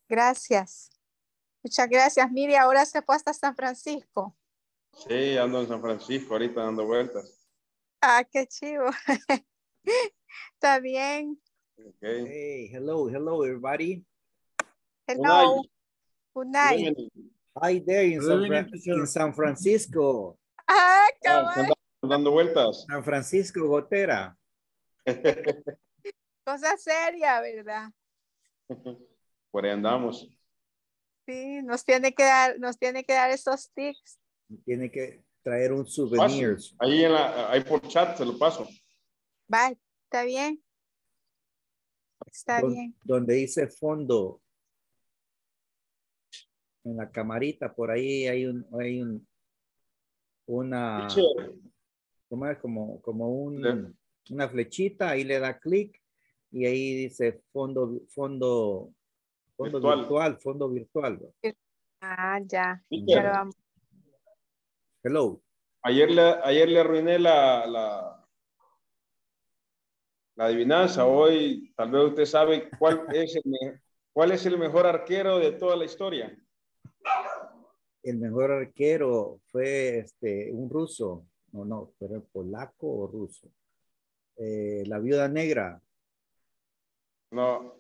Gracias. Muchas gracias. Mire, ahora se fue hasta San Francisco. Sí, ando en San Francisco ahorita dando vueltas. Ah, qué chivo. Está bien. Okay. Hey, hello everybody. Hello. Good night. Hi there in San Francisco. Ah, cabal. Dando vueltas. San Francisco Gotera. Cosa seria, ¿verdad? Por ahí andamos. Sí, nos tiene que dar esos tips. Tiene que traer un souvenir. Ahí por chat se lo paso. Bye, está bien. Está bien. Donde dice fondo. En la camarita, por ahí hay una, ¿cómo es? Como una flechita, ahí le da clic y ahí dice fondo virtual. Ah, ya. Vamos. Hello. Ayer le arruiné la adivinanza. Hoy tal vez usted sabe cuál es el mejor arquero de toda la historia. El mejor arquero fue un ruso. No, pero polaco o ruso. La viuda negra. No.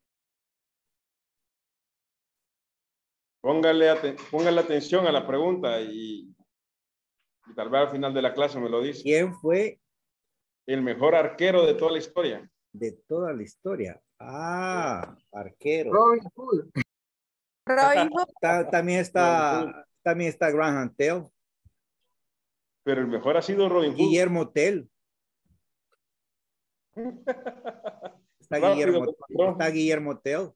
Póngale atención a la pregunta y tal vez al final de la clase me lo dice. ¿Quién fue? El mejor arquero de toda la historia. De toda la historia. Ah, arquero. Robin Hood. También está Graham Tell. Pero el mejor ha sido Robin Hood. Guillermo Tell. Está Guillermo Tell.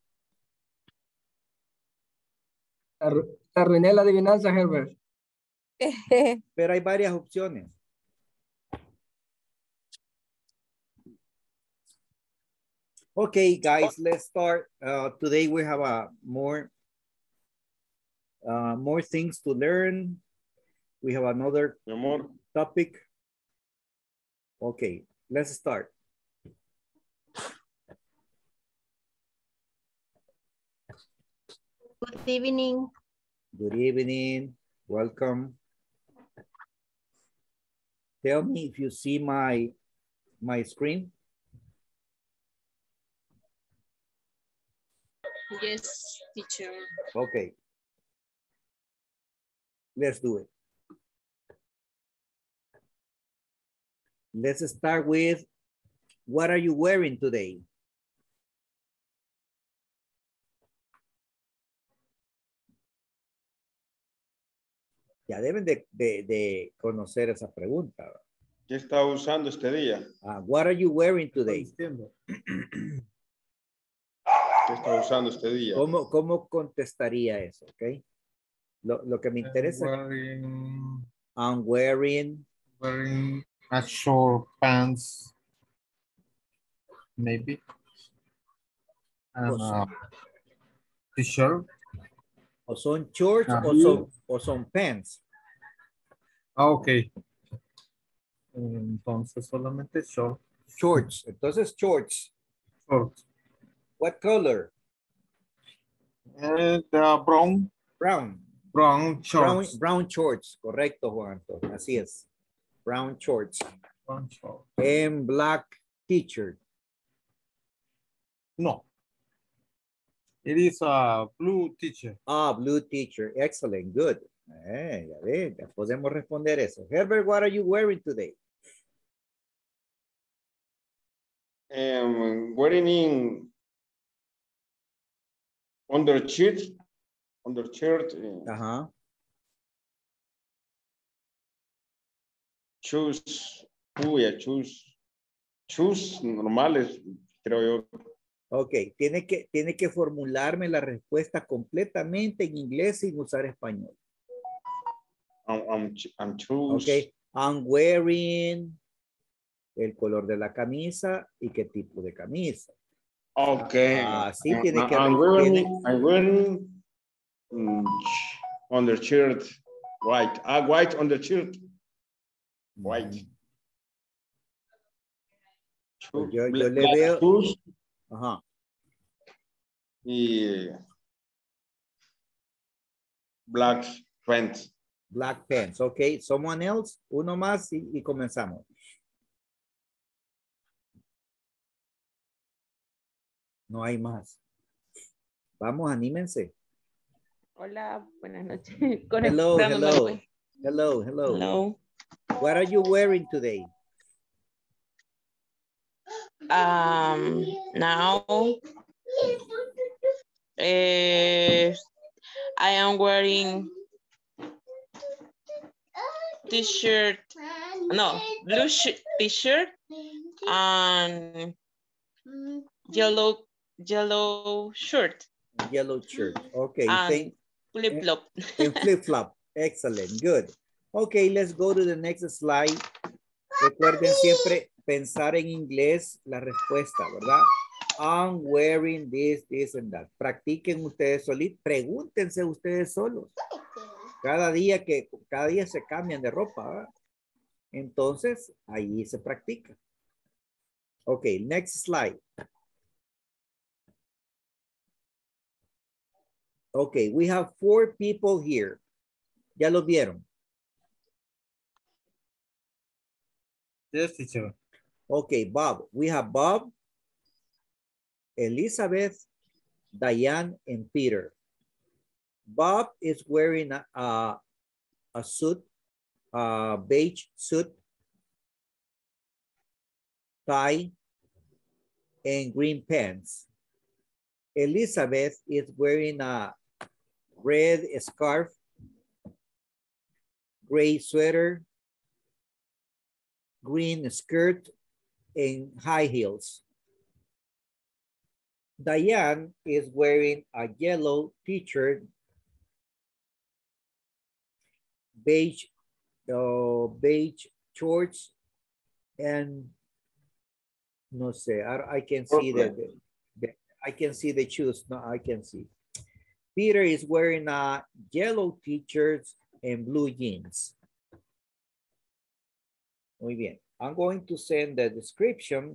Arruiné la adivinanza, Herbert. Pero hay varias opciones. Okay, guys, let's start. Today we have more things to learn. We have another topic. Okay, let's start. Good evening. Good evening. Welcome. Tell me if you see my screen. Yes, teacher. Okay. Let's do it. Let's start with, what are you wearing today? Ya deben de conocer esa pregunta. ¿Qué está usando este día? What are you wearing today? ¿Qué está usando este día? ¿Cómo contestaría eso? Okay. Lo que me interesa. I'm wearing a short pants, maybe. And t-shirt. O son shorts o son pants. Ok. Entonces solamente short. Shorts. Entonces shorts. Shorts. What color? Brown. Brown. Brown shorts. Brown shorts. Correcto, Juan. Así es. Brown shorts. Brown shorts. And black t-shirt. No. It is a blue t-shirt. Blue t-shirt. Excellent. Good. Ya podemos responder eso. Herbert, what are you wearing today? Wearing undershirt. Shoes normales, creo yo. Ok, tiene que formularme la respuesta completamente en inglés sin usar español. I'm shoes. Ok, I'm wearing el color de la camisa y qué tipo de camisa. Ok. Así tiene que... I'm wearing undershirt white. White undershirt. White. Pues yo le veo... Shoes. Ajá. Y Black pants. Black pants. Okay. Someone else? Uno más y comenzamos. No hay más. Vamos, anímense. Hola, buenas noches. Hello, Conectándome al hello. web. Hello, hello. Hello. What are you wearing today? Now, I am wearing t-shirt, no, blue t-shirt and yellow shirt. Yellow shirt. Okay, And flip-flop. And flip-flop. Excellent, good. Okay, let's go to the next slide. Recuerden siempre pensar en inglés la respuesta, ¿verdad? I'm wearing this, this and that. Practiquen ustedes solitos, pregúntense ustedes solos. Cada día se cambian de ropa, ¿verdad? Entonces, ahí se practica. Okay, next slide. Okay, we have 4 people here. ¿Ya lo vieron? Yes, teacher. Okay, Bob. We have Bob, Elizabeth, Diane, and Peter. Bob is wearing a suit, a beige suit, tie, and green pants. Elizabeth is wearing a red scarf, gray sweater, green skirt, and high heels. Diane is wearing a yellow t-shirt, beige shorts, and no sé, I can see I can see the shoes. No, I can see. Peter is wearing a yellow t-shirt and blue jeans. Muy bien. I'm going to send the description.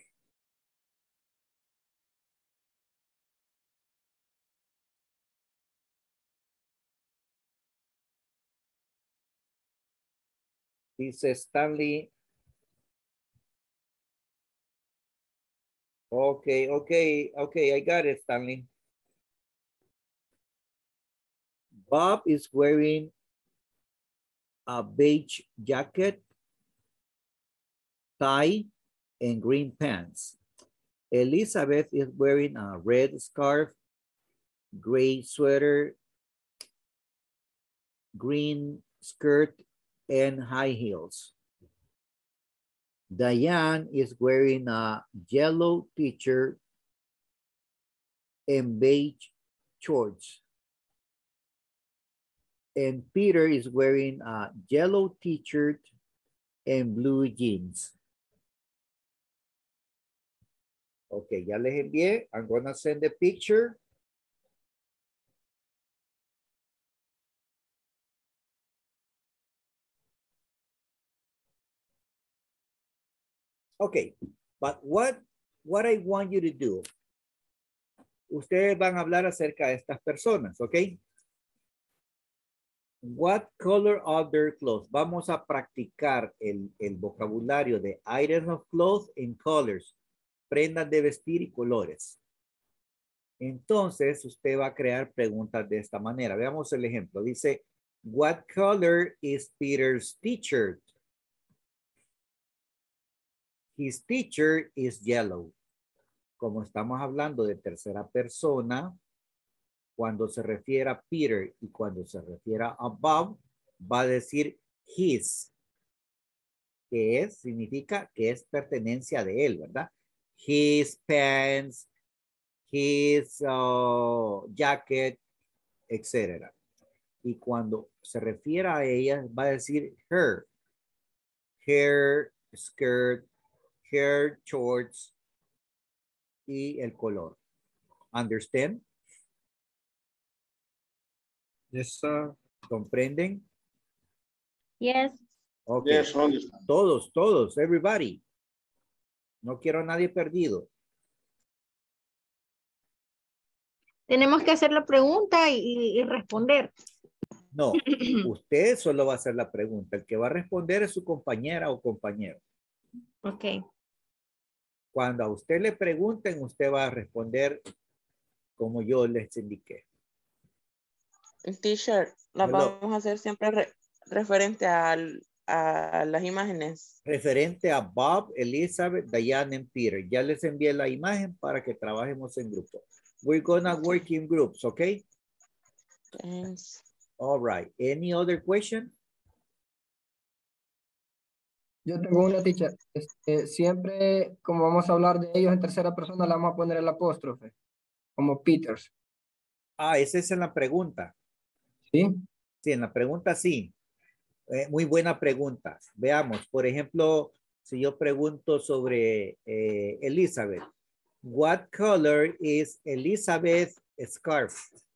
Dice Stanley. Okay, I got it, Stanley. Bob is wearing a beige jacket, tie, and green pants. Elizabeth is wearing a red scarf, gray sweater, green skirt, and high heels. Diane is wearing a yellow t-shirt and beige shorts. And Peter is wearing a yellow t-shirt and blue jeans. Okay, ya les envié. I'm gonna send the picture. Okay, but what I want you to do, ustedes van a hablar acerca de estas personas, ¿ok? What color of their clothes? Vamos a practicar el vocabulario de items of clothes and colors, prendas de vestir y colores. Entonces, usted va a crear preguntas de esta manera. Veamos el ejemplo. Dice, what color is Peter's t-shirt? His t-shirt is yellow. Como estamos hablando de tercera persona, cuando se refiere a Peter y cuando se refiere a Bob, va a decir his, que es, significa que es pertenencia de él, ¿verdad? His pants, his jacket, etc. Y cuando se refiere a ella, va a decir her skirt, her shorts y el color. Understand? Yes, sir. ¿Comprenden? Yes. Okay. Yes, understand. Todos, everybody. No quiero a nadie perdido. Tenemos que hacer la pregunta y responder. No, usted solo va a hacer la pregunta. El que va a responder es su compañera o compañero. Okay. Cuando a usted le pregunten, usted va a responder como yo les indiqué. Teacher, las Hello. vamos a hacer siempre referente a las imágenes. Referente a Bob, Elizabeth, Diane and Peter. Ya les envié la imagen para que trabajemos en grupo. We're gonna work in groups, okay? Thanks. All right. Any other question? Yo tengo una, teacher. Siempre, como vamos a hablar de ellos en tercera persona, le vamos a poner el apóstrofe, como Peters. Ah, esa es en la pregunta. ¿Sí? Sí, en la pregunta sí. Muy buena pregunta. Veamos, por ejemplo, si yo pregunto sobre Elizabeth. What color is Elizabeth's scarf?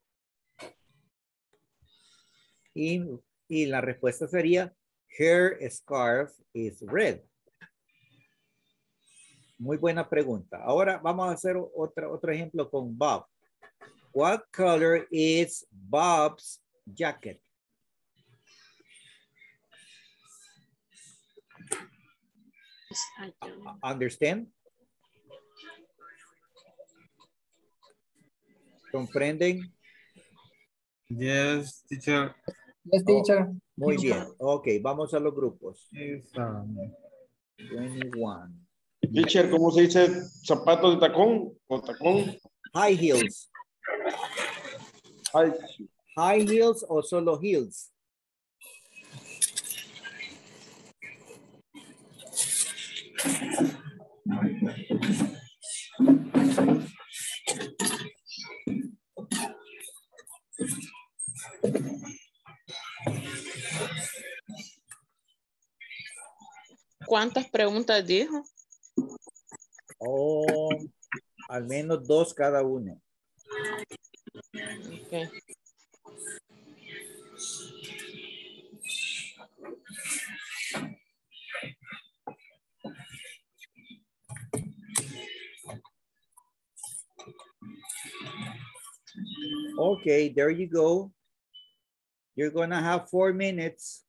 Y la respuesta sería, her scarf is red. Muy buena pregunta. Ahora vamos a hacer otro ejemplo con Bob. What color is Bob's jacket? Understand? ¿Comprenden? Yes, teacher. Yes, teacher. Muy bien. Ok, vamos a los grupos. Is 21. Teacher, ¿cómo se dice zapatos de tacón o tacón? High heels. Ay, High heels o solo heels. ¿Cuántas preguntas dijo? O al menos 2 cada uno. Okay. Okay, there you go. You're gonna have 4 minutes.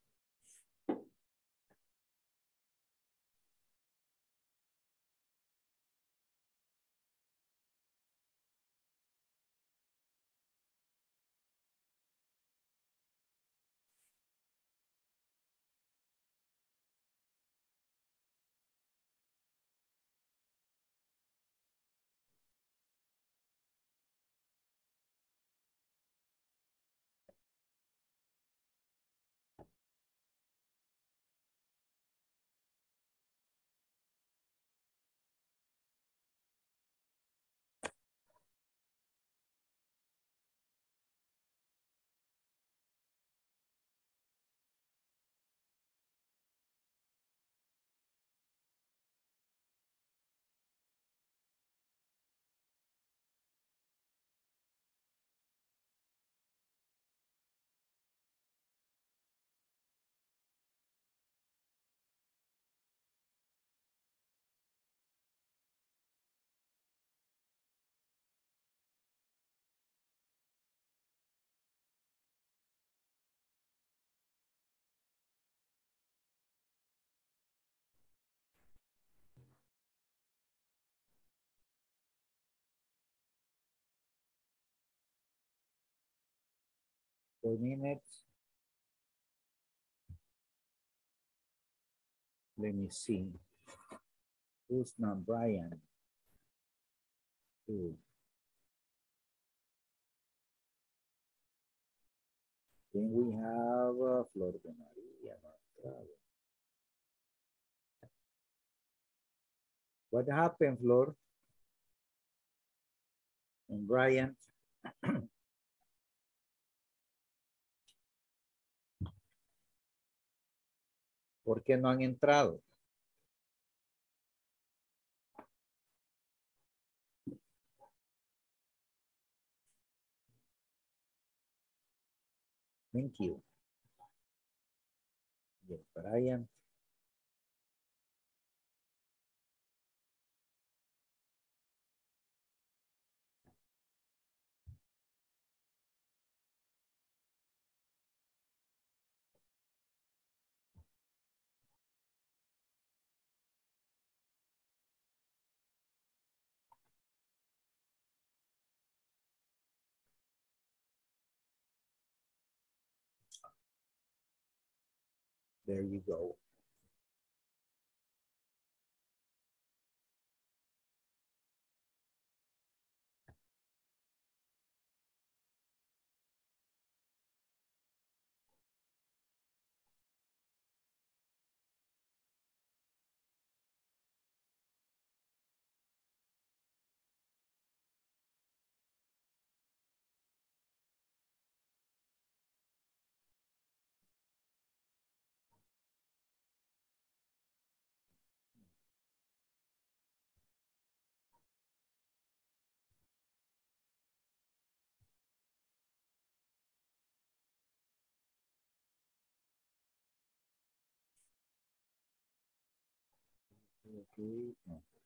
Four minutes. Let me see. Who's not Brian? Two. Then we have Flor de María. What happened, Flor? And Brian? ¿Por qué no han entrado? Thank you. Yes, Brian. There you go. Okay.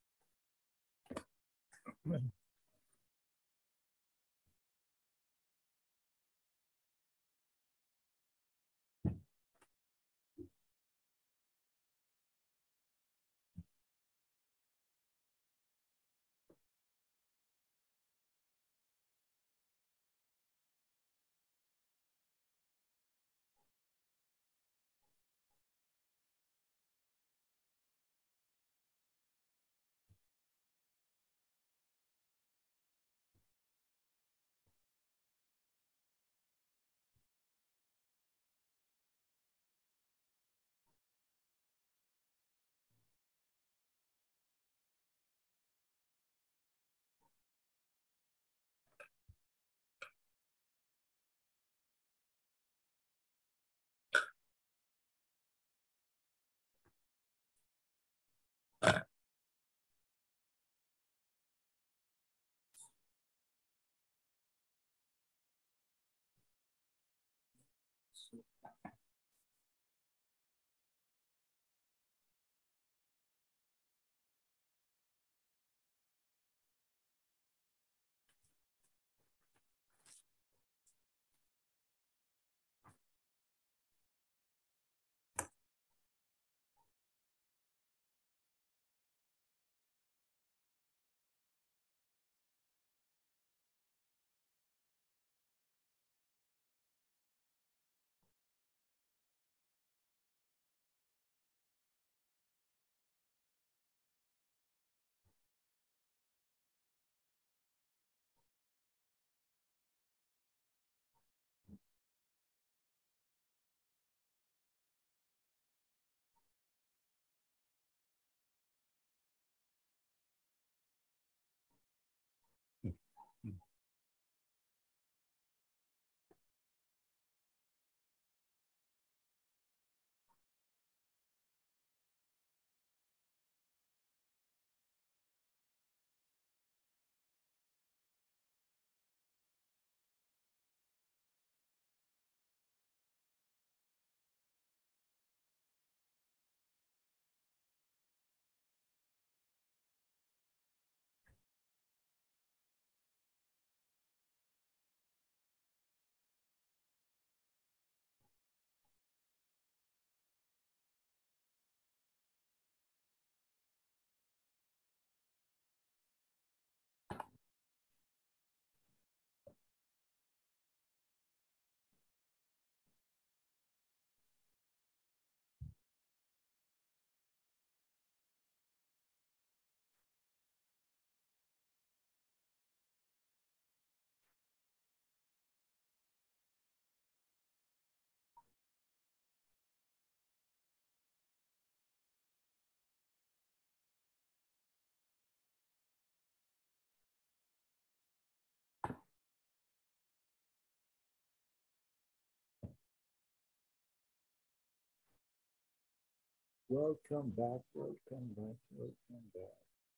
Welcome back, welcome back, welcome back.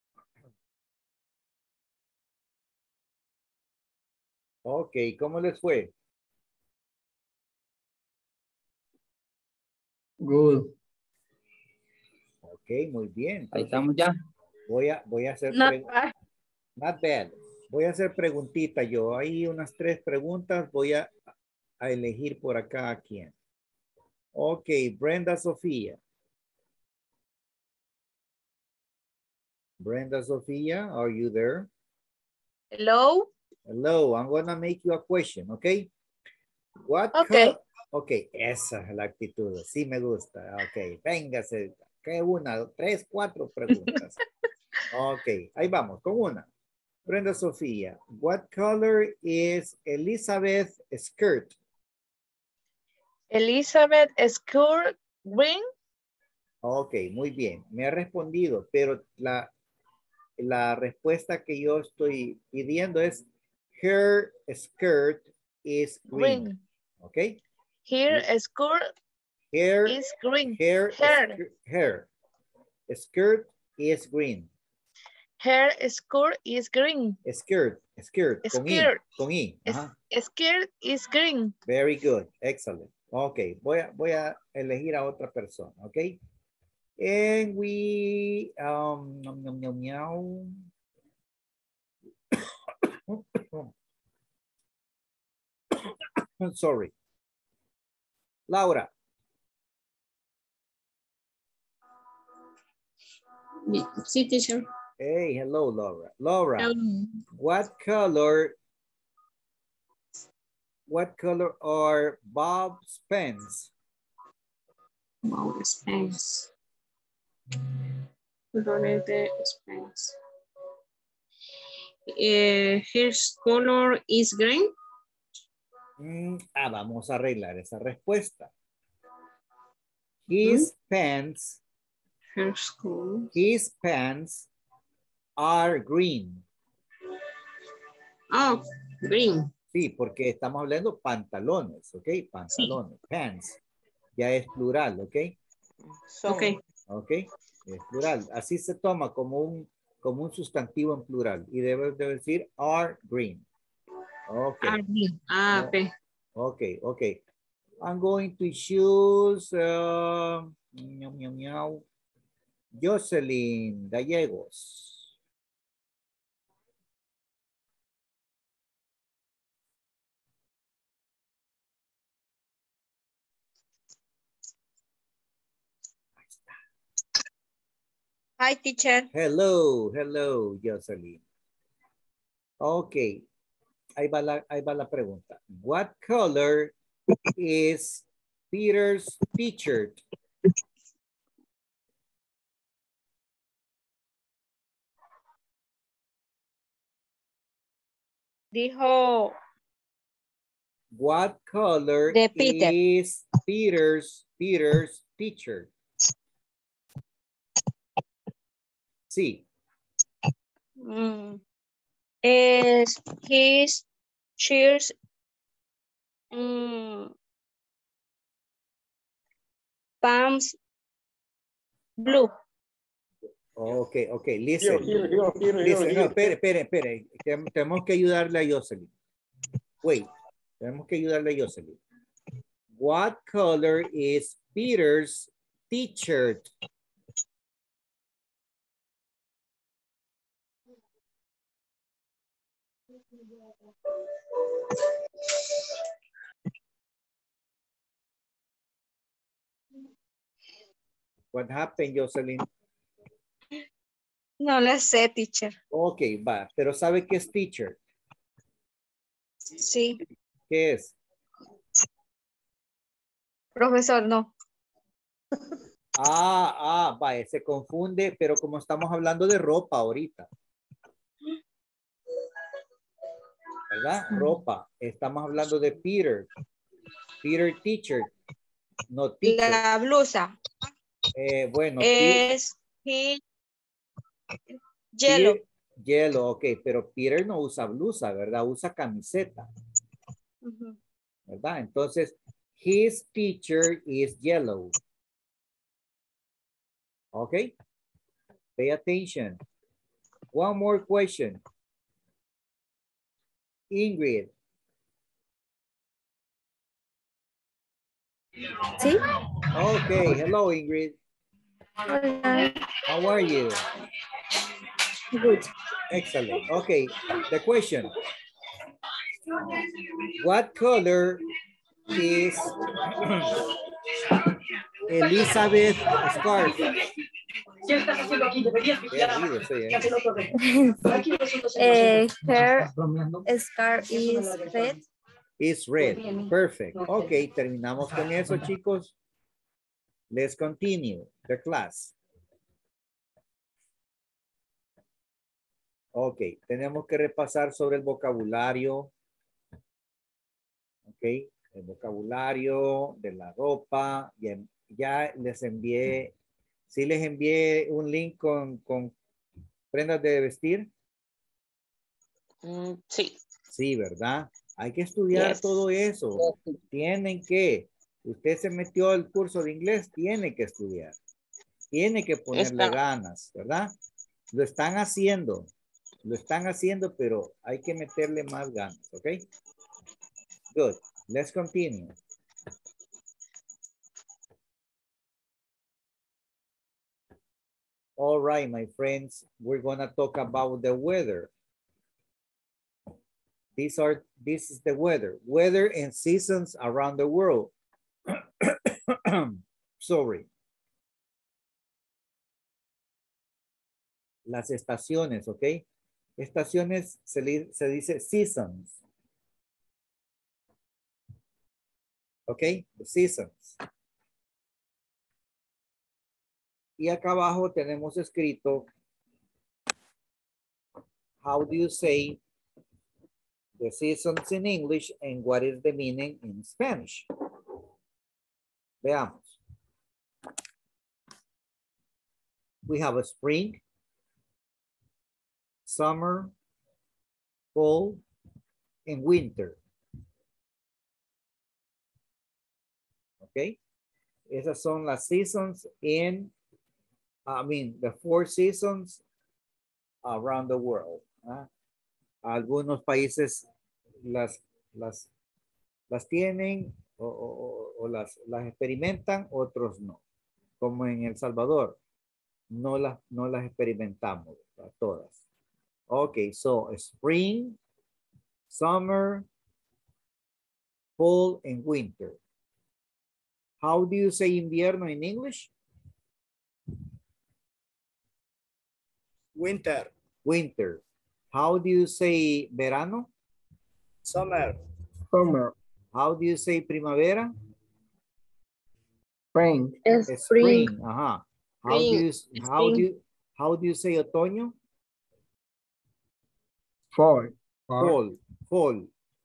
Ok, ¿cómo les fue? Good. Ok, muy bien. Ahí Entonces, estamos ya. voy a hacer Not preguntas. bad. Not bad. Voy a hacer preguntitas yo. Hay unas 3 preguntas. Voy a elegir por acá a quién. Ok, Brenda Sofía. Brenda Sofía, are you there? Hello. Hello, I'm gonna make you a question, okay? What Okay. Ok, esa es la actitud. Sí me gusta. Ok, véngase. ¿Qué una? 3, 4 preguntas. Ok, ahí vamos con una. Brenda Sofía, what color is Elizabeth skirt? Elizabeth skirt green. Ok, muy bien. Me ha respondido, pero la respuesta que yo estoy pidiendo es her skirt is green. Green. Ok. Her skirt Her, is green. her, Her. skirt is green. Her skirt is green. Skirt, con I, Skirt. con I. Ajá. Skirt is green. Very good, excellent. Ok, voy a elegir a otra persona, ok. And we, I'm sorry. Laura. Sí, teacher. Hey, hello, Laura. Laura, what color are Bob's pens? Bob's pens. Colores de pens. His color is green. Vamos a arreglar esa respuesta. His pens are green. Oh, green. Sí, porque estamos hablando pantalones, ¿ok? Pantalones, sí. Pants. Ya es plural, ¿ok? Ok. Ok, es plural. Así se toma como un sustantivo en plural. Y debe decir are green. Ok. Are green. Ah, ok. Ok, ok. I'm going to choose Jocelyn Gallegos. Hi, teacher. Hello, Jocelyn. Ok, ahí va la pregunta. What color is Peter's t-shirt? Dijo. What color Peter. is Peter's t-shirt? Sí. Is his cheers pants blue? Ok, listen. Here. Listen, no, espere. Tenemos que ayudarle a Jocelyn. Wait, tenemos que ayudarle a Jocelyn. What color is Peter's t-shirt? What happened, Jocelyn? No le sé, teacher. Ok, va, pero ¿sabe qué es teacher? Sí. ¿Qué es? Profesor, no. Va, se confunde, pero como estamos hablando de ropa ahorita. ¿Verdad? Ropa. Estamos hablando de Peter. Peter teacher. No teacher. La blusa. Bueno. Es yellow. Yellow, ok. Pero Peter no usa blusa, ¿verdad? Usa camiseta. ¿Verdad? Entonces, his teacher is yellow. Okay. Pay attention. One more question. Ingrid. Sí. Okay. Hello, Ingrid. Hola. How are you? Good. Excellent. Okay. The question. What color is Elizabeth scarf? Her scarf is red. Is red. Perfect. Okay, terminamos con eso, chicos. Let's continue the class. Ok, tenemos que repasar sobre el vocabulario. Ok, el vocabulario de la ropa. Ya les envié, sí les envié un link con prendas de vestir. Sí. Sí, ¿verdad? Hay que estudiar todo eso. Tienen que. Usted se metió al curso de inglés, tiene que estudiar. Tiene que ponerle ganas, ¿verdad? Lo están haciendo, pero hay que meterle más ganas, ¿ok? Good. Let's continue. All right, my friends, we're going to talk about the weather. This is the weather. Weather and seasons around the world. Sorry. Las estaciones, ¿ok? Estaciones se dice seasons. ¿Ok? The seasons. Y acá abajo tenemos escrito, how do you say the seasons in English and what is the meaning in Spanish? Veamos. We have a spring, summer, fall, and winter. Okay. Esas son las seasons the 4 seasons around the world. Algunos países las tienen o las experimentan, otros no. Como en El Salvador, no las experimentamos todas. Okay, so spring, summer, fall, and winter. How do you say invierno in English? Winter. Winter. How do you say verano? Summer. Summer. How do you say primavera? Spring. Spring. Uh-huh. How do you say otoño? Fall. Fall.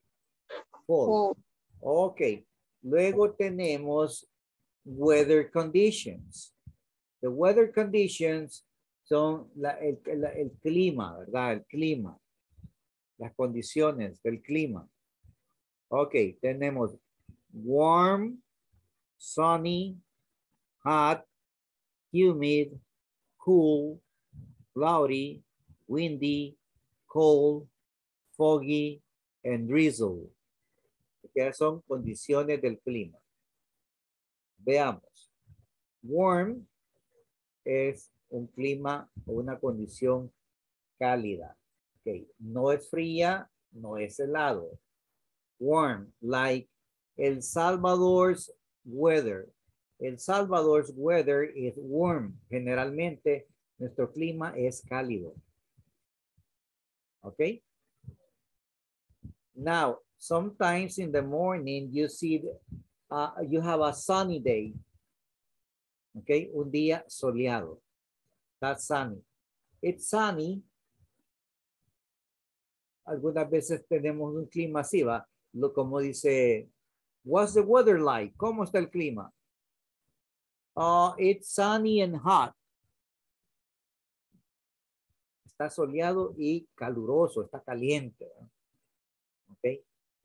Okay. Luego tenemos weather conditions. The weather conditions son el clima, ¿verdad? El clima. Las condiciones del clima. Ok, tenemos warm, sunny, hot, humid, cool, cloudy, windy, cold, foggy, and drizzle. Que son condiciones del clima. Veamos. Warm es un clima o una condición cálida. Okay. No es fría, no es helado. Warm, like El Salvador's weather. El Salvador's weather is warm. Generalmente nuestro clima es cálido. Okay. Now, sometimes in the morning you see you have a sunny day. Okay, un día soleado. That's sunny. It's sunny. Algunas veces tenemos un clima así, ¿va? Como dice, what's the weather like? ¿Cómo está el clima? It's sunny and hot. Está soleado y caluroso, está caliente. Okay.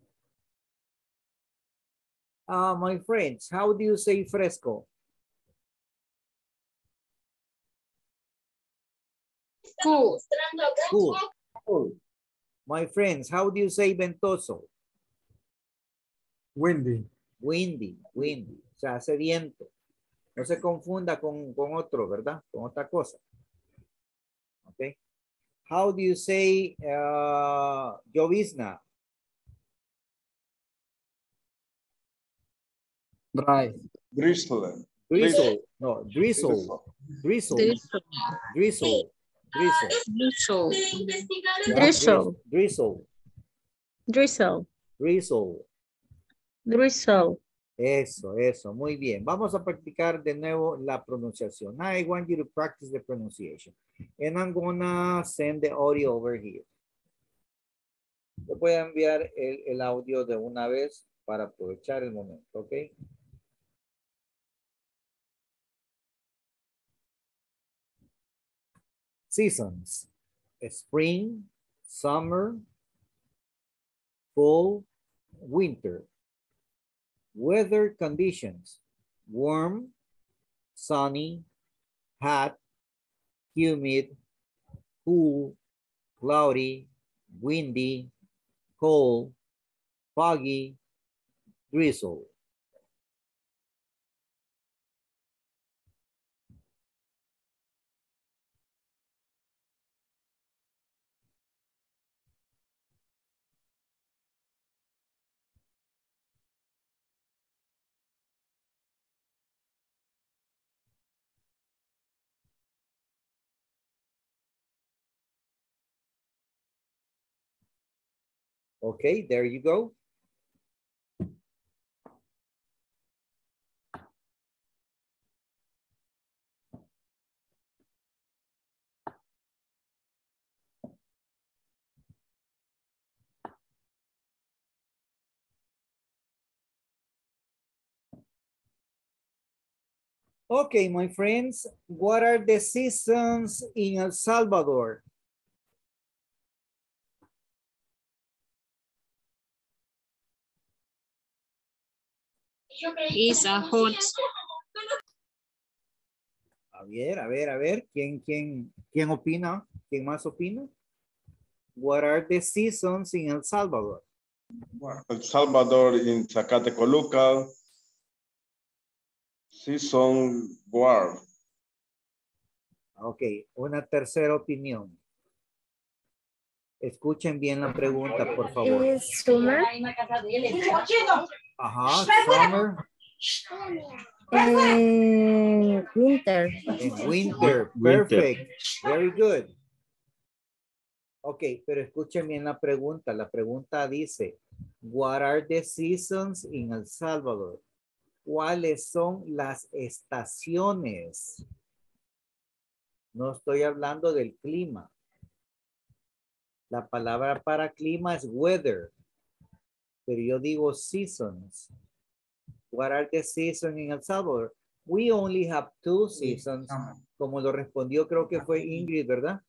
My friends, how do you say fresco? Cool. Cool. My friends, how do you say ventoso? Windy. Windy. O sea, hace viento. No se confunda con otro, ¿verdad? Con otra cosa. Okay. How do you say llovizna? Dry. Drizzle. Drizzle. No, drizzle. Drizzle. Drizzle. Drizzle. Drizzle. Drizzle. Drizzle. Drizzle. Eso, muy bien. Vamos a practicar de nuevo la pronunciación. I want you to practice the pronunciation. And I'm gonna send the audio over here. Le voy a enviar el audio de una vez para aprovechar el momento, ¿ok? Seasons. Spring, summer, fall, winter. Weather conditions: warm, sunny, hot, humid, cool, cloudy, windy, cold, foggy, drizzle. Okay, there you go. Okay, my friends, what are the seasons in El Salvador? Is a hot. A ver, ¿quién opina? ¿Quién más opina? What are the seasons in El Salvador? El Salvador in Zacatecoluca. Season warm. Ok, una tercera opinión. Escuchen bien la pregunta, por favor. Is summer. Ajá, summer. Winter. En winter, perfect. Very good. Ok, pero escuchen bien la pregunta. La pregunta dice, what are the seasons in El Salvador? ¿Cuáles son las estaciones? No estoy hablando del clima. La palabra para clima es weather. Pero yo digo seasons. What are the seasons in El Salvador? We only have 2 seasons. Como lo respondió, creo que fue Ingrid, ¿verdad?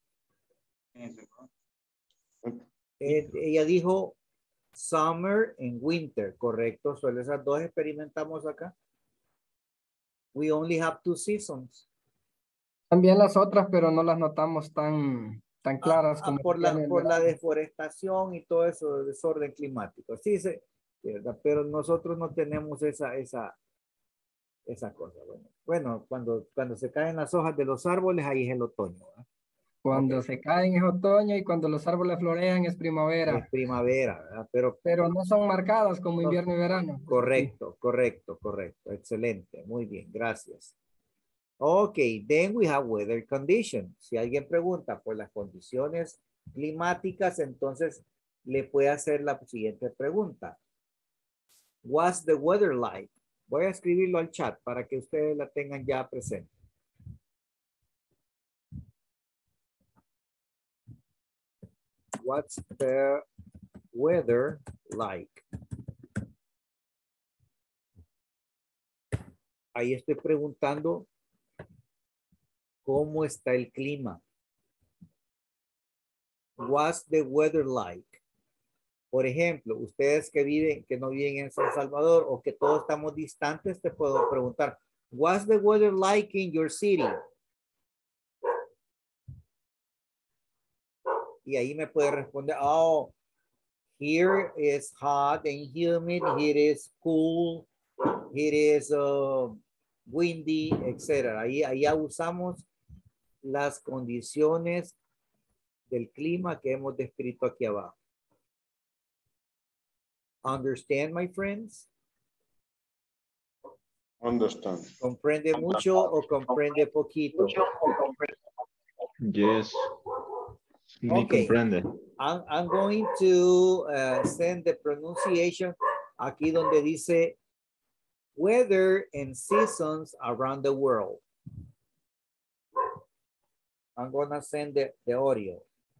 Ella dijo summer and winter, correcto. Solo esas dos experimentamos acá. We only have 2 seasons. También las otras, pero no las notamos tan claras como por la verano. deforestación y todo eso, desorden climático. Sí, ¿verdad? Pero nosotros no tenemos esa cosa. Bueno, cuando se caen las hojas de los árboles, ahí es el otoño, ¿verdad? Cuando se caen es otoño y cuando los árboles florean es primavera. Es primavera, ¿verdad? Pero no son marcadas como invierno y verano. Correcto. Excelente. Muy bien, gracias. Ok, then we have weather conditions. Si alguien pregunta por las condiciones climáticas, entonces le puede hacer la siguiente pregunta. What's the weather like? Voy a escribirlo al chat para que ustedes la tengan ya presente. What's the weather like? Ahí estoy preguntando cómo está el clima. What's the weather like? Por ejemplo, ustedes que no viven en San Salvador o que todos estamos distantes, te puedo preguntar, what's the weather like in your city? Y ahí me puede responder, oh, here is hot and humid, here is cool, here is windy, etc. Ahí usamos las condiciones del clima que hemos descrito aquí abajo. Understand, my friends? Understand. ¿Comprende mucho o comprende poquito? Yes. Me Okay. comprende. I'm going to send the pronunciation. aquí donde dice weather and seasons around the world. I'm gonna send the audio.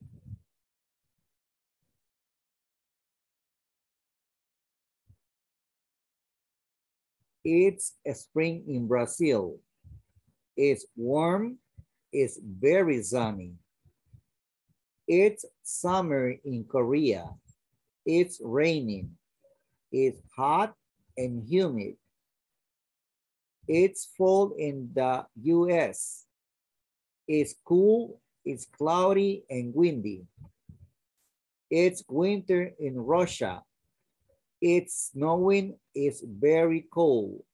It's spring in Brazil. It's warm. It's very sunny. It's summer in Korea. It's raining. It's hot and humid. It's fall in the US. It's cool, it's cloudy and windy. It's winter in Russia. It's snowing, it's very cold.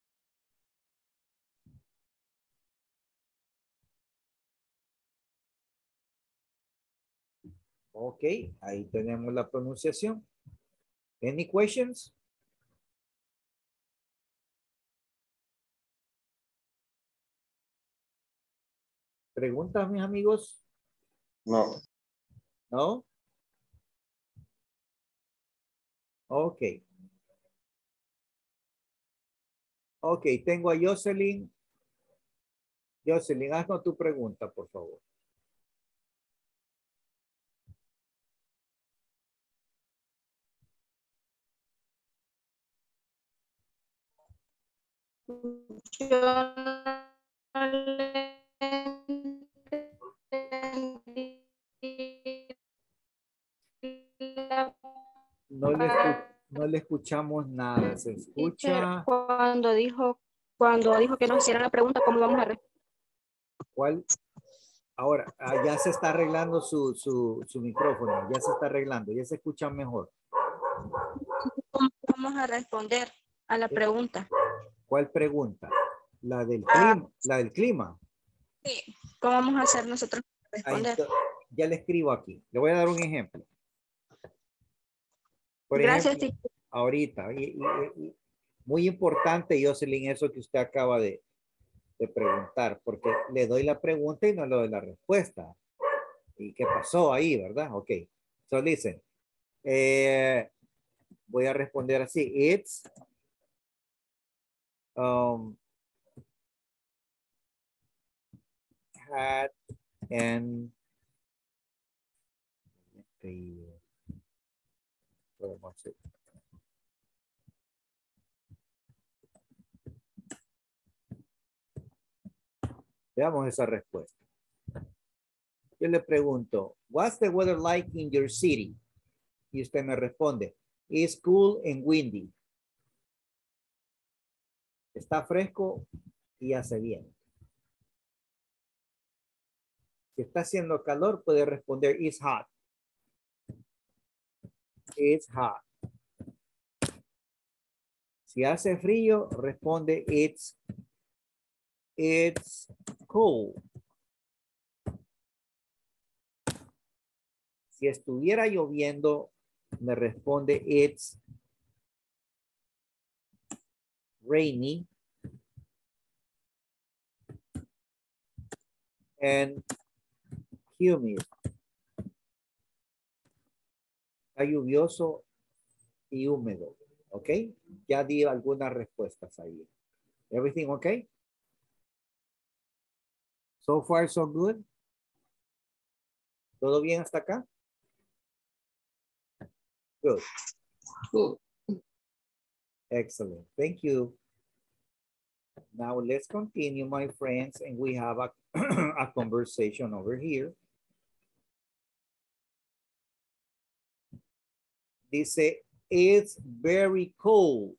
Ok, ahí tenemos la pronunciación. Any questions? ¿Preguntas, mis amigos? No. ¿No? Ok. Ok, tengo a Jocelyn. Jocelyn, haznos tu pregunta, por favor. Yo no le entendí la No le escuchamos nada. Se teacher escucha. cuando dijo que nos hiciera la pregunta, ¿cómo vamos a responder? ¿Cuál? Ahora, ya se está arreglando su micrófono. Ya se está arreglando. Ya se escucha mejor. ¿Cómo vamos a responder a la pregunta? ¿Cuál pregunta? La del clima. La del clima. Sí. ¿Cómo vamos a hacer nosotros para Ahí responder? ya le escribo aquí. Le voy a dar un ejemplo. Por Gracias, ejemplo, teacher. ahorita, y muy importante, Jocelyn, eso que usted acaba de preguntar, porque le doy la pregunta y no le doy la respuesta. ¿Y qué pasó ahí, verdad? Ok. So listen. Voy a responder así. It's hot and veamos esa respuesta. Yo le pregunto, what's the weather like in your city? Y usted me responde, it's cool and windy. Está fresco y hace bien. Si está haciendo calor, puede responder, it's hot. It's hot. Si hace frío, responde, it's cold. Si estuviera lloviendo, me responde, it's rainy and humid. Está lluvioso y húmedo. ¿Ok? Ya di algunas respuestas ahí. Everything okay? So far, so good. ¿Todo bien hasta acá? Good. Good. Excellent. Thank you. Now let's continue, my friends, and we have a, a conversation over here. Dice, it's very cold.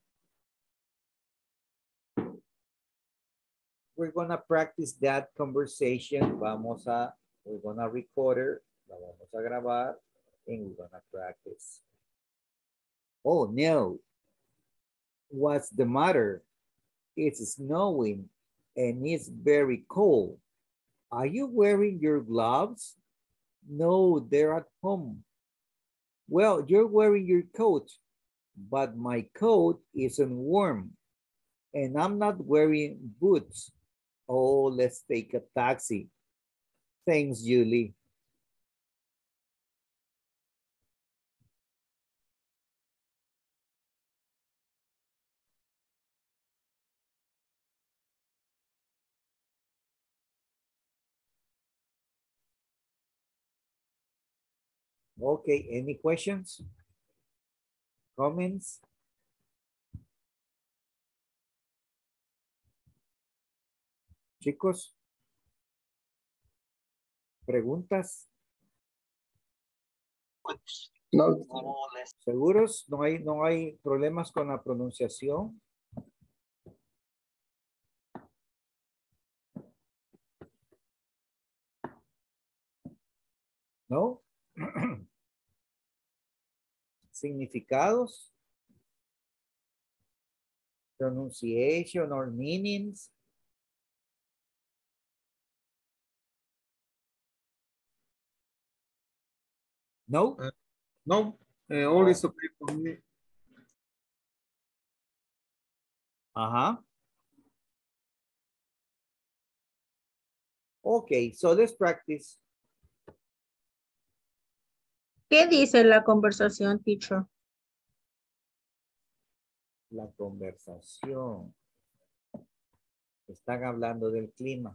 We're gonna practice that conversation. We're gonna record it. La vamos a grabar, and we're gonna practice. Oh no. What's the matter? It's snowing and it's very cold. Are you wearing your gloves? No, they're at home. Well, you're wearing your coat, but my coat isn't warm and I'm not wearing boots. Oh, let's take a taxi. Thanks, Julie. Okay, any questions? Comments? Chicos, preguntas, No, ¿seguros? No hay problemas con la pronunciación. ¿No? Significados, pronunciation or meanings. No? No, all is okay for me. Ajá. Okay, so let's practice. ¿Qué dice la conversación, teacher? La conversación. Están hablando del clima.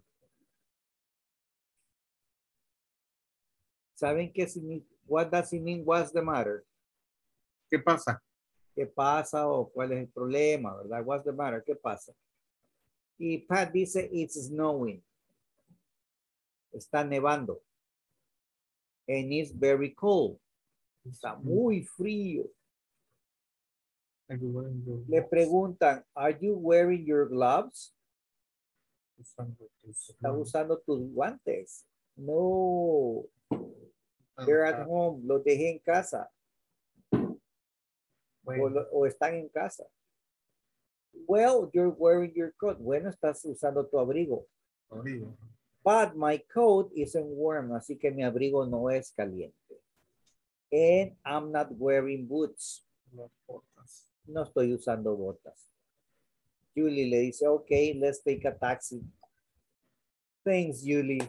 ¿Saben qué significa? What does it mean? What's the matter? ¿Qué pasa? ¿Qué pasa o cuál es el problema, verdad? What's the matter? ¿Qué pasa? Y Pat dice, it's snowing. Está nevando. And it's very cold. Está muy frío. Le preguntan, are you wearing your gloves? ¿Está usando tus guantes? No. They're at home. Los dejé en casa. O están en casa. Well, you're wearing your coat. Bueno, estás usando tu abrigo. But my coat isn't warm. Así que mi abrigo no es caliente. And I'm not wearing boots. No estoy usando botas. Julie le dice, okay, let's take a taxi. Thanks, Julie.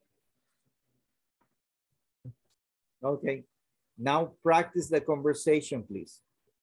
Okay. Now practice the conversation, please.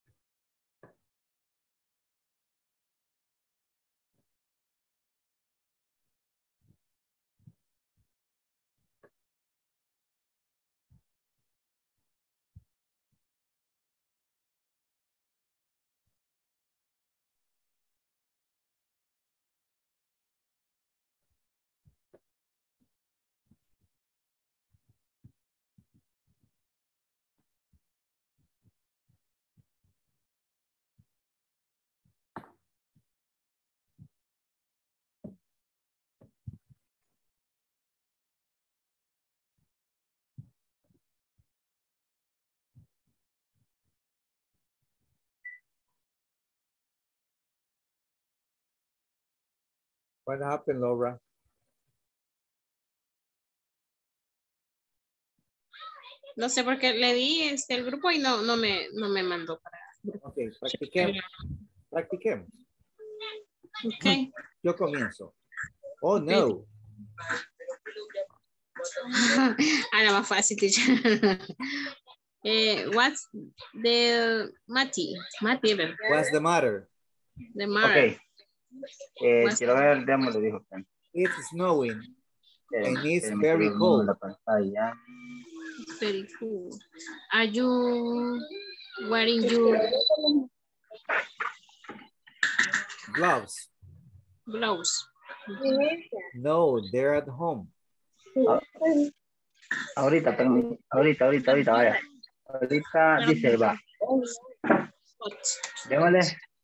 What happened, Laura? No sé por qué le di el grupo y no me mandó para. Ok, practiquemos. Practiquemos. Ok. Yo comienzo. Oh, no. Ahora más fácil, teacher. What's the Mati, ¿verdad? What's the matter? The matter. Ok. Quiero ver el demo, le dijo. It's snowing. And it's Me very quedó cold. la pantalla. It's very cool. Are you wearing your Gloves. gloves? No, they're at home. Ahorita, vaya. Ahorita dice, va. Démosle.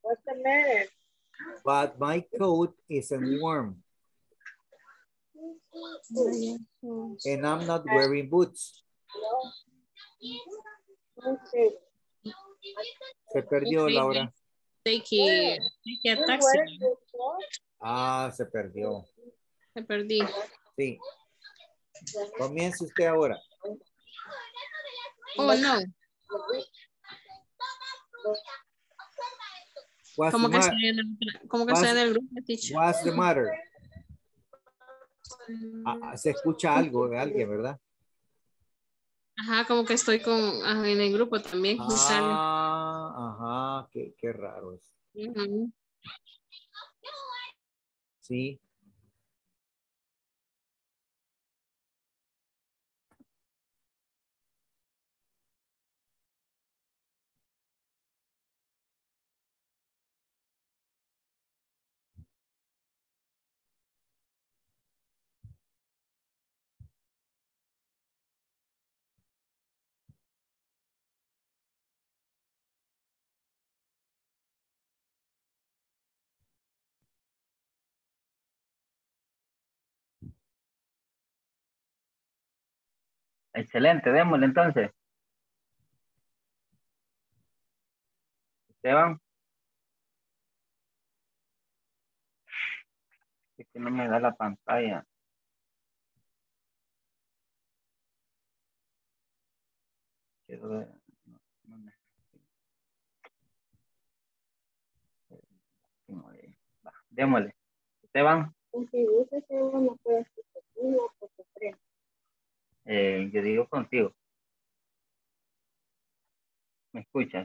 But my coat isn't warm. And I'm not wearing boots. Se perdió, Okay, Laura. Take a taxi. Ah, se perdió. Me perdí. Sí. Comience usted ahora. Oh, no. What's ¿Cómo the que matter? estoy en el grupo, teacher? What's the matter? Se escucha algo de alguien, ¿verdad? Ajá, como que estoy en el grupo también. me sale. Ajá, qué raro es. Ujú. Sí. Excelente, démosle entonces. Esteban. Es que no me da la pantalla. Quiero ver. No me- Va, démosle. Esteban. Yo digo contigo. ¿Me escuchas?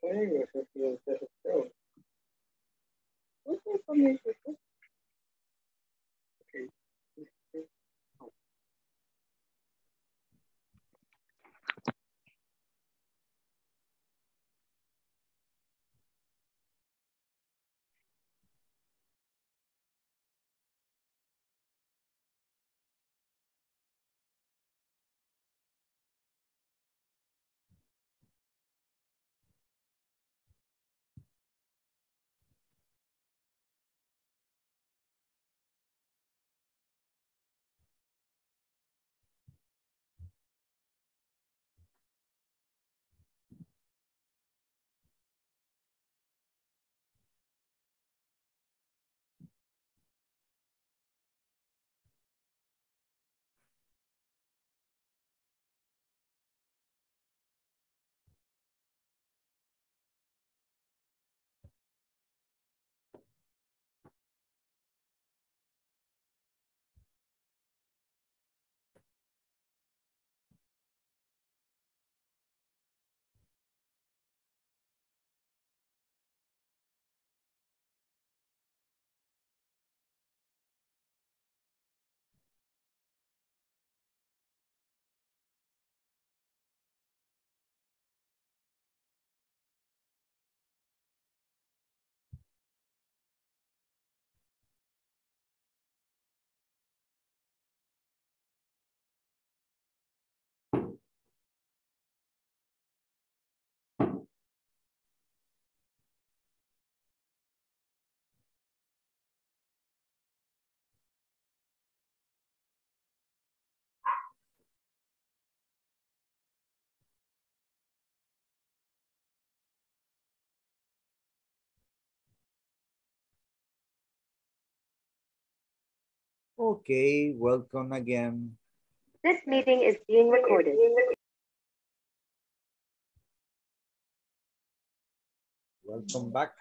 Okay, welcome again. This meeting is being recorded. Welcome back.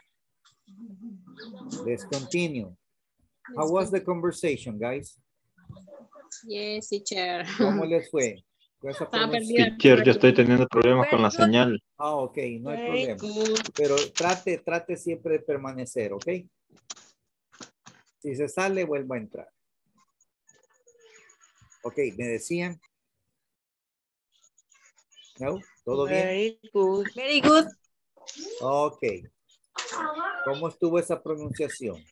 Let's continue. How was the conversation, guys? Yes, teacher. ¿Cómo les fue? Teacher, yo estoy teniendo problemas con la señal. Ah, ok, no hay problema. Pero trate siempre de permanecer, ¿ok? Si se sale, vuelva a entrar. Ok, me decían. ¿No? ¿Todo bien? Very good. Very good. Ok. ¿Cómo estuvo esa pronunciación?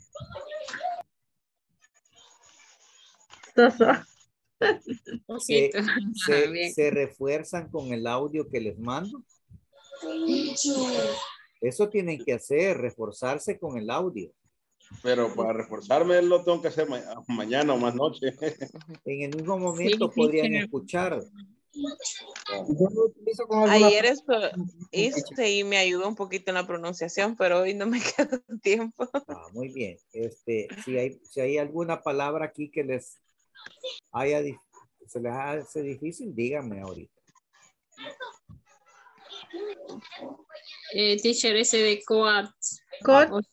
¿Se refuerzan con el audio que les mando? Eso tienen que hacer, reforzarse con el audio. Pero para reforzarme lo tengo que hacer mañana o más noche. En el mismo momento podrían escuchar. Ayer hice y me ayudó un poquito en la pronunciación, pero hoy no me queda tiempo. Ah, muy bien. Si hay alguna palabra aquí que se les hace difícil, díganme ahorita. Teacher, ese de code. Code.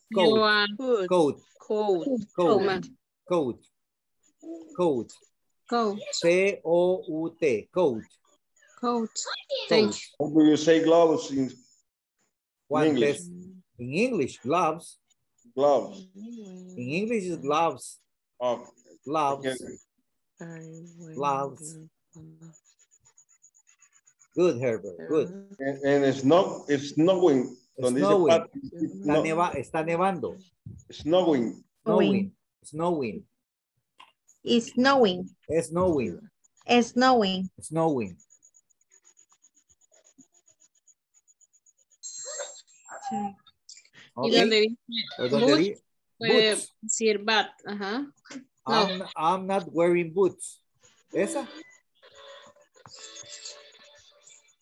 C-O-U-T. Code. Thank you. How do you say gloves in English? In English, gloves. Gloves. In English is gloves. Oh. Gloves. Gloves. Good, Herbert. Good. And it's snowing. Snowing. Está nevando. Snowing. Snowing. Snowing. It's snowing. Snowing. Snowing. Y donde dice boots, puede boots. decir bat. Ajá. I'm not wearing boots. ¿Esa?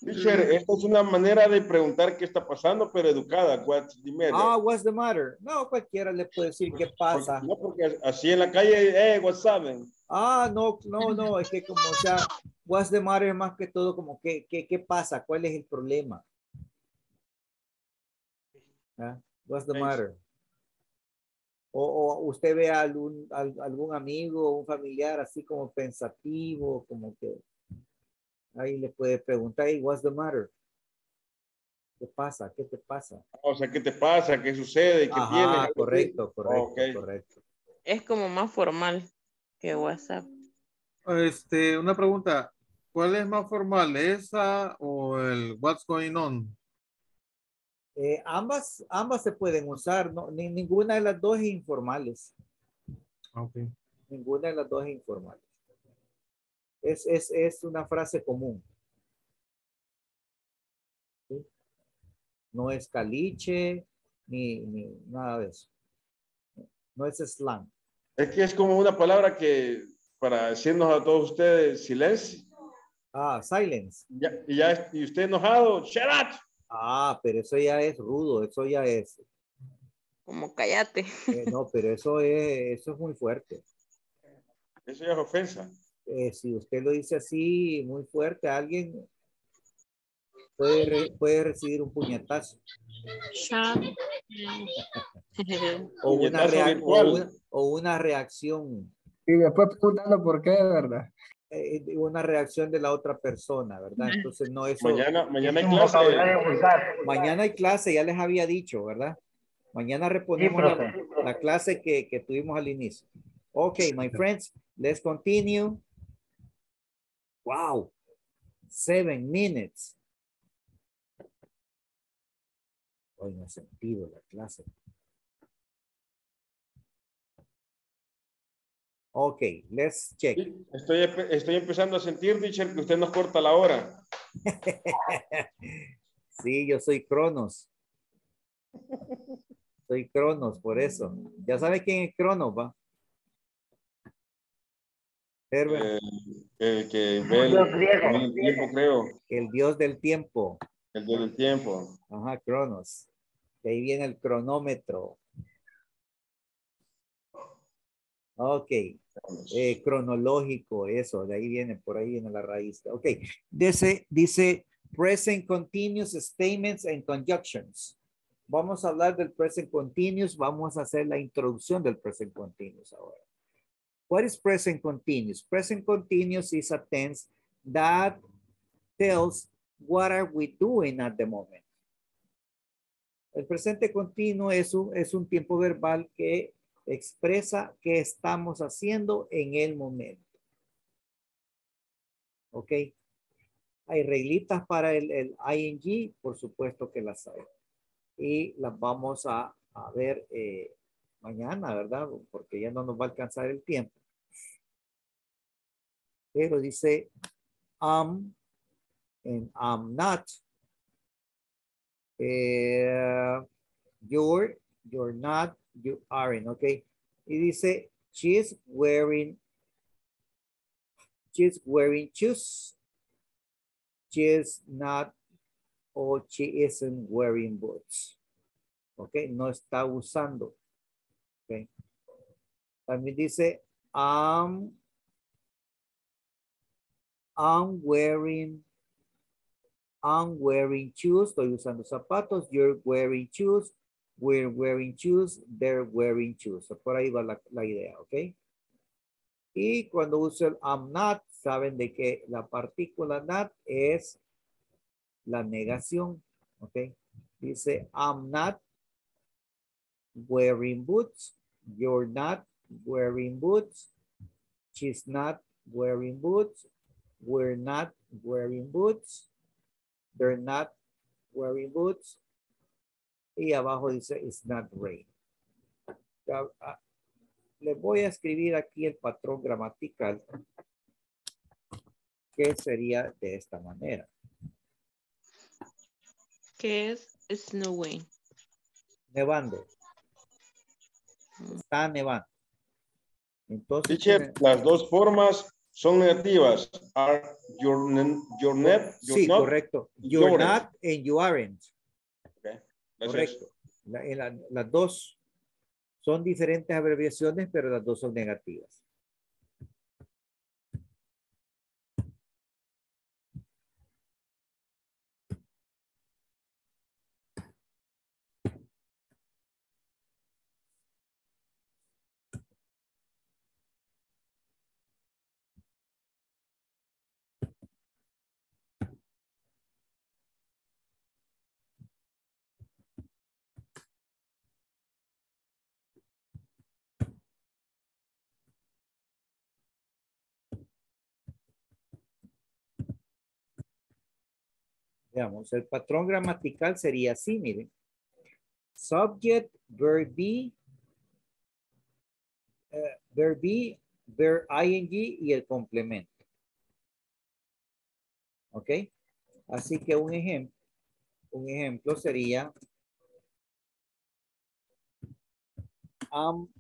Teacher, esta es una manera de preguntar qué está pasando, pero educada. What's the matter? Ah, what's the matter? No, cualquiera le puede decir qué pasa. No, porque así en la calle, what's up? Ah, no, es que como, o sea, what's the matter es más que todo como, ¿qué pasa? ¿Cuál es el problema? ¿Ah? What's the matter? O usted ve a algún amigo, un familiar así como pensativo, como que ahí le puede preguntar, hey, what's the matter? ¿Qué pasa? ¿Qué te pasa? O sea, ¿qué te pasa? ¿Qué sucede? ¿Qué tienes? Correcto. Es como más formal que WhatsApp. Una pregunta. ¿Cuál es más formal, esa o el what's going on? Ambas se pueden usar, ¿no? Ninguna de las dos es informales. Okay. Ninguna de las dos es informal. Es una frase común. ¿Sí? No es caliche, ni nada de eso. No es slang. Es que es como una palabra que, para decirnos a todos ustedes, silencio. Ah, silence. Y usted enojado, shut up. Ah, pero eso ya es rudo, eso ya es. Como cállate. No, pero eso es muy fuerte. Eso ya es ofensa. Si usted lo dice así, muy fuerte, alguien puede recibir un puñetazo. o una reacción. Y después preguntando por qué, ¿verdad? Una reacción de la otra persona, ¿verdad? Entonces no eso. Mañana hay clase. Mañana hay clase, ya les había dicho, ¿verdad? Mañana reponemos la clase que tuvimos al inicio. Okay, my friends, let's continue. Wow, 7 minutes. Hoy no he sentido la clase. Ok, let's check. Estoy empezando a sentir, teacher, que usted nos corta la hora. Sí, yo soy Cronos. Soy Cronos, por eso. ¿Ya sabe quién es Cronos, va? El que ve el tiempo, creo. El dios del tiempo. El dios del tiempo. Ajá, Cronos. De ahí viene el cronómetro. Ok. Cronológico, eso. De ahí viene, por ahí viene la raíz. Ok. Dice present continuous statements and conjunctions. Vamos a hablar del present continuous. Vamos a hacer la introducción del present continuous ahora. What is present continuous? Present continuous is a tense that tells what are we doing at the moment. El presente continuo es un tiempo verbal que expresa qué estamos haciendo en el momento. ¿Ok? Hay reglitas para el ing, por supuesto que las hay. Y las vamos a ver mañana, ¿verdad? Porque ya no nos va a alcanzar el tiempo. Pero dice am and am not. You're not, you aren't, ¿ok? Y dice she's wearing shoes. She's not or she isn't wearing boots. ¿Ok? No está usando. ¿Ok? También dice I'm wearing shoes. Estoy usando zapatos. You're wearing shoes. We're wearing shoes. They're wearing shoes. Por ahí va la idea, ¿ok? Y cuando uso el I'm not, saben de que la partícula not es la negación, ¿ok? Dice I'm not wearing boots. You're not wearing boots. She's not wearing boots. We're not wearing boots. They're not wearing boots. Y abajo dice it's not rain. Les voy a escribir aquí el patrón gramatical que sería de esta manera. ¿Qué es snowing? Nevando. Está nevando. Entonces, Teacher, las dos formas son negativas. Are your not, Sí, not, correcto. y You're your not and you aren't. Okay. Gracias. Correcto. Las dos son diferentes abreviaciones, pero las dos son negativas. Veamos, el patrón gramatical sería así, miren. Subject, verb be, verb ing y el complemento. ¿Ok? Así que un ejemplo sería I'm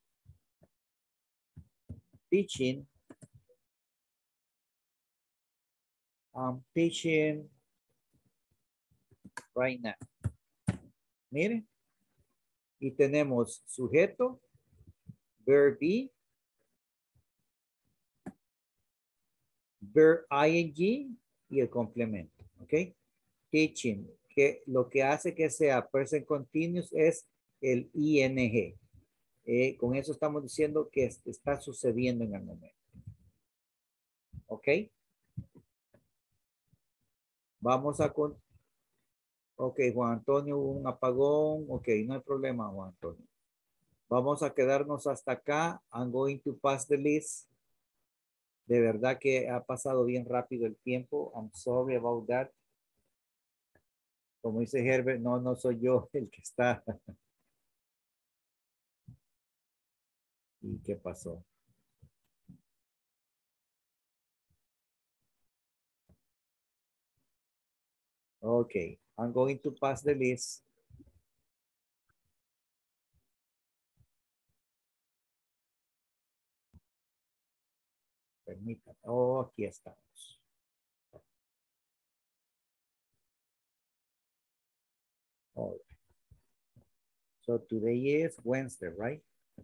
teaching right now. Miren. Y tenemos sujeto, verb be, verb ing y el complemento. ¿Ok? Teaching, que lo que hace que sea present continuous es el ing. Con eso estamos diciendo que está sucediendo en el momento. ¿Ok? Vamos a con... Ok, Juan Antonio, hubo un apagón. Ok, no hay problema, Juan Antonio. Vamos a quedarnos hasta acá. I'm going to pass the list. De verdad que ha pasado bien rápido el tiempo. I'm sorry about that. Como dice Herbert, no soy yo el que está. ¿Y qué pasó? Okay, I'm going to pass the list. Permítanme. Oh, aquí estamos. All right. So today is Wednesday, right?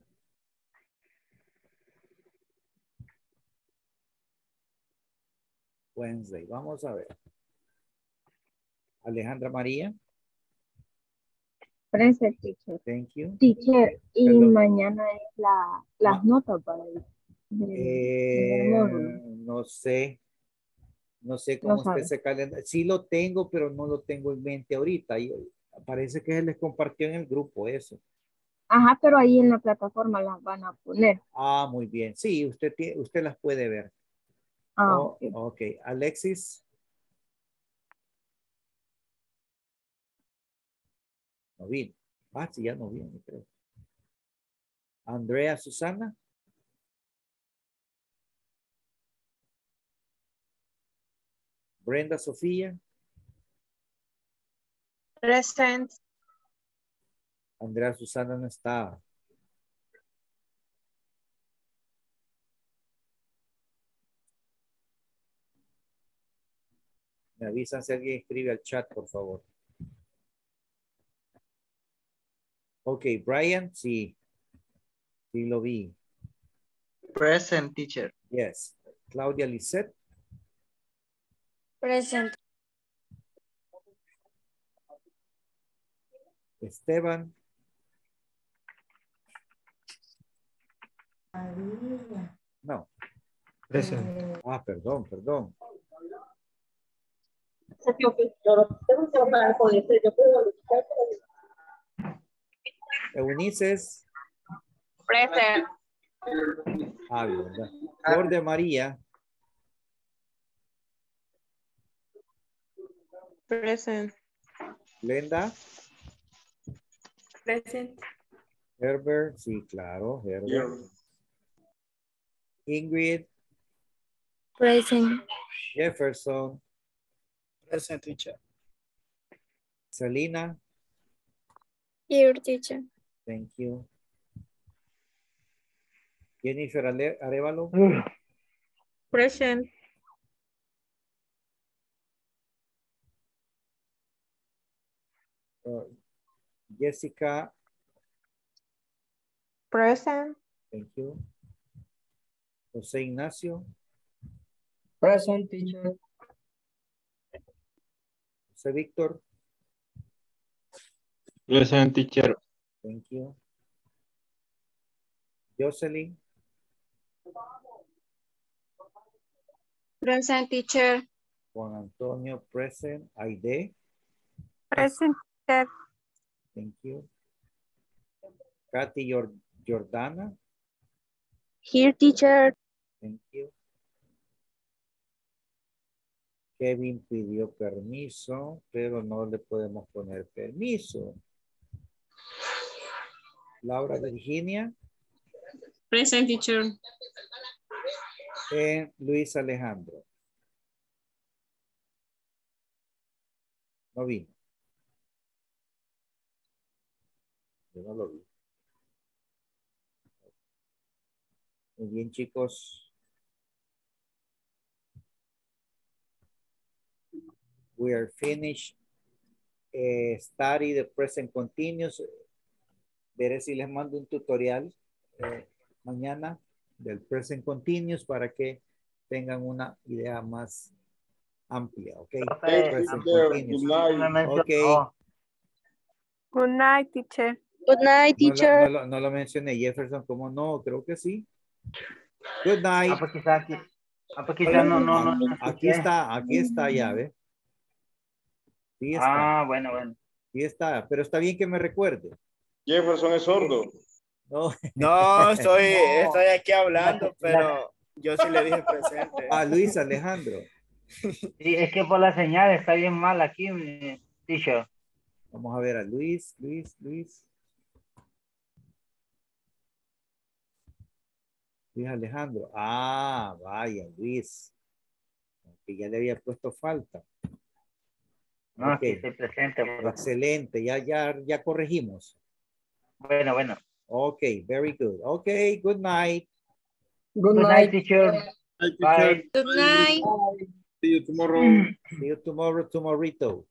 Wednesday. Vamos a ver. Alejandra María. Present, teacher. Thank you. Teacher, y Perdón. mañana es las notas para el módulo. No sé. No sé No cómo esté sabe. ese calendario. Sí lo tengo, pero no lo tengo en mente ahorita. Parece que se les compartió en el grupo eso. Ajá, pero ahí en la plataforma las van a poner. Ah, muy bien. Sí, usted las puede ver. Ah, Oh, ok. Alexis. No vino. Ah, sí, ya no vino, creo. Andrea Susana. Brenda Sofía. Present. Andrea Susana no está. Me avisan si alguien escribe al chat, por favor. Ok, Brian, sí. Sí lo vi. Present, teacher. Yes. Claudia Lisette. Present. Esteban. No. Present. Ah, perdón. Eunices. Present. Ah, ¿verdad? Flor de María. Present. Glenda. Present. Herbert. Sí, claro. Herbert. Ingrid. Present. Jefferson. Present, teacher. Selena. Here, teacher. Thank you. Jennifer Arevalo. Present. Jessica, Present. thank you. José Ignacio, Present, teacher. José Víctor, Present, teacher. thank you. Jocelyn, Present, teacher. Juan Antonio, present. Aide, Present. Teacher. thank you. Katy Jordana, Here, teacher. thank you. Kevin pidió permiso, pero no le podemos poner permiso. Laura Virginia, Present, teacher. Luis Alejandro. No vino. Yo no lo vi. Muy bien, chicos. We are finished. Study the present continuous. Veré si les mando un tutorial mañana del present continuous para que tengan una idea más amplia, ¿ok? Present continuous. Ok. Good night, teacher. Good night, teacher. No lo mencioné, Jefferson, ¿cómo no? Creo que sí. Good night. Pues quizás no. Aquí está ya, ¿ve? Sí está. Bueno. Sí está, pero está bien que me recuerde. Jefferson es sordo. No, No, estoy aquí hablando, pero yo sí le dije presente. Luis Alejandro. Sí, es que por la señal está bien mal aquí, teacher. Vamos a ver a Luis. Luis Alejandro. Vaya, Luis. Que ya le había puesto falta. No, Okay. aquí estoy presente. Bro. Excelente, ya corregimos. Bueno. Ok, very good. Ok, good night. Good night, teacher. Hi, teacher. Bye. Good night. See you tomorrow. See you tomorrow, tomorrito.